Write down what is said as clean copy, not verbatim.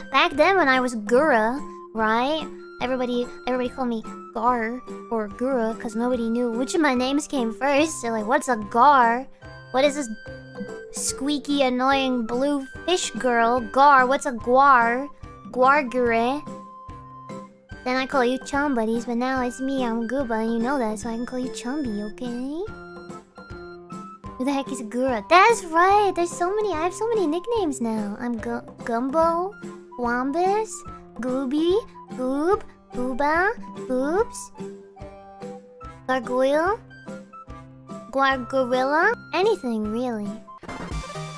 Back then when I was Gura, right? Everybody called me Gar or Gura because nobody knew which of my names came first. They're like, what's a Gar? What is this squeaky, annoying blue fish girl? Gar, what's a Guar? Guargure. Then I call you Chum Buddies, but now it's me, I'm Gooba, and you know that, so I can call you Chumby, okay? Who the heck is Gura? That's right! There's so many, I have so many nicknames now. I'm Gumbo, Wombus, Gooby, Goob, Booba, Boobs, Gargoyle, Guargorilla, anything really.